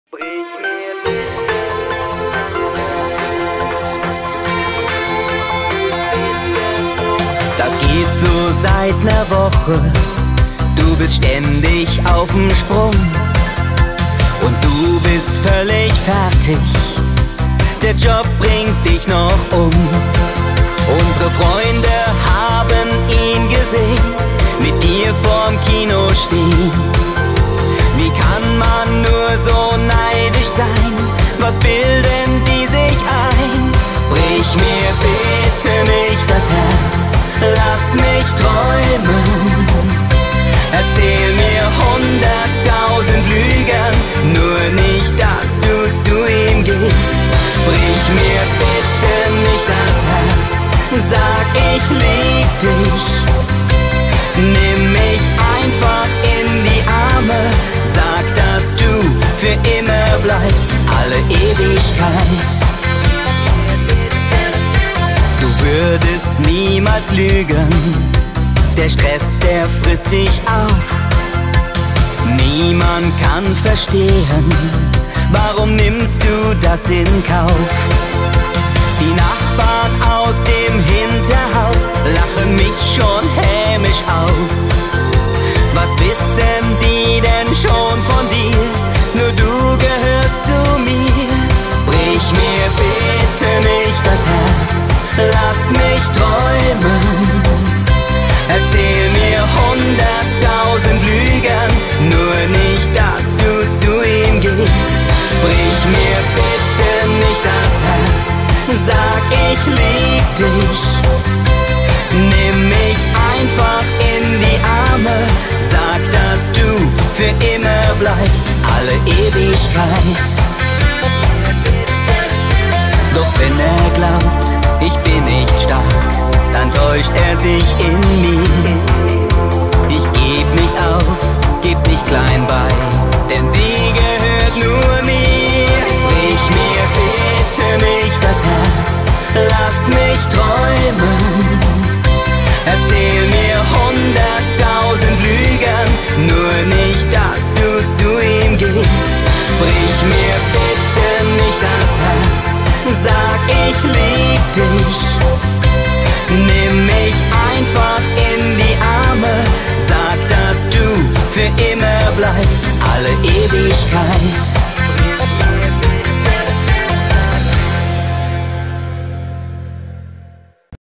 Das geht so seit ner Woche, du bist ständig auf'm Sprung und du bist völlig fertig, der Job bringt dich noch um. Unsere Freunde haben ihn gesehen, mit dir vorm Kino stehen. Wie kann man nur so neidisch sein, was bilden die sich ein? Brich mir bitte nicht das Herz, lass mich träumen. Erzähl mir 100.000 Lügen, nur nicht, dass du zu ihm gehst. Brich mir bitte nicht das Herz, sag ich lieb dich. Nimm mich einfach in die Arme, sag, dass du für immer bleibst, alle Ewigkeit. Du würdest niemals lügen, der Stress, der frisst dich auf. Niemand kann verstehen, warum nimmst du das in Kauf? Die Nachbarn aus dem Hinterhaus lachen mich schon hämisch aus. Was wissen die denn schon von dir? Nur du gehörst zu mir. Brich mir bitte nicht das Herz, lass mich träumen. Erzähl mir 100.000 Lügen, nur nicht, dass du zu ihm gehst. Brich mir bitte nicht das Herz, sag ich lieb dich. Nimm mich einfach in die Arme, sag, dass du für immer bleibst, alle Ewigkeit. Doch wenn er glaubt, ich bin nicht stark, dann täuscht er sich in mir. Ich geh